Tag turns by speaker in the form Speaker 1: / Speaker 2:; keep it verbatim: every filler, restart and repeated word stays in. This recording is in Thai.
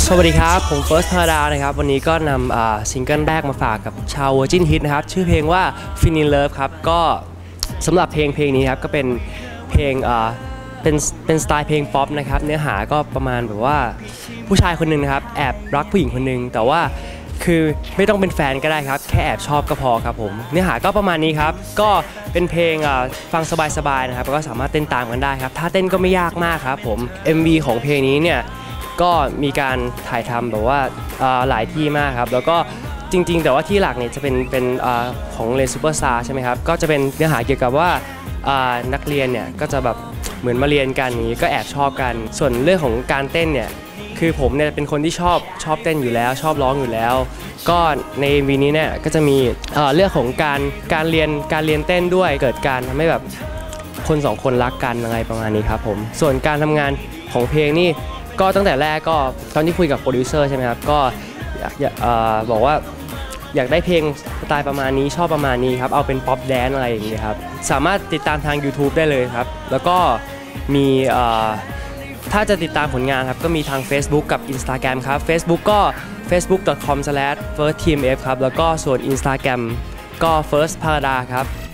Speaker 1: สวัสดีครับผมเฟิร์สพารานะครับวันนี้ก็นำซิงเกิลแรกมาฝากกับชาว Virgin Hit นะครับชื่อเพลงว่า Fin in Love ครับก็สำหรับเพลงเพลงนี้ครับก็เป็นเพลงเป็นเป็นสไตล์เพลงป๊อปนะครับเนื้อหาก็ประมาณแบบว่าผู้ชายคนหนึ่งนะครับแอบรักผู้หญิงคนหนึ่งแต่ว่าคือไม่ต้องเป็นแฟนก็ได้ครับแค่แอบชอบก็พอครับผมเนื้อหาก็ประมาณนี้ครับก็เป็นเพลงฟังสบายๆนะครับก็สามารถเต้นตามกันได้ครับถ้าเต้นก็ไม่ยากมากครับผม เอ็ม วี ของเพลงนี้เนี่ยก็มีการถ่ายทำแบบว่าหลายที่มากครับแล้วก็จริงๆแต่ว่าที่หลักเนี่ยจะเป็นเป็นของเลนซูเปอร์สตาร์ใช่ไหมครับก็จะเป็นเนื้อหาเกี่ยวกับว่านักเรียนเนี่ยก็จะแบบเหมือนมาเรียนกันนี้ก็แอบชอบกันส่วนเรื่องของการเต้นเนี่ยคือผมเนี่ยเป็นคนที่ชอบชอบเต้นอยู่แล้วชอบร้องอยู่แล้วก็ใน เอ็ม วี นี้เนี่ยก็จะมีเรื่องของการการเรียนการเรียนเต้นด้วยเกิดการทำให้แบบคนสองคนรักกันอะไรประมาณนี้ครับผมส่วนการทำงานของเพลงนี่ก็ตั้งแต่แรกก็ตอนที่คุยกับโปรดิวเซอร์ใช่ไหมครับก็บอกว่าอยากได้เพลงสไตล์ประมาณนี้ชอบประมาณนี้ครับเอาเป็นป๊อปแดนซ์อะไรอย่างนี้ครับสามารถติดตามทาง YouTube ได้เลยครับแล้วก็มีถ้าจะติดตามผลงานครับก็มีทาง Facebook กับ Instagram ครับ Facebook ก็ เฟซบุ๊ก ดอท คอม สแลช เฟิร์ส ที เอ็ม เอฟ ครับแล้วก็ส่วน Instagram ก็ เฟิร์ส พาราดา ครับ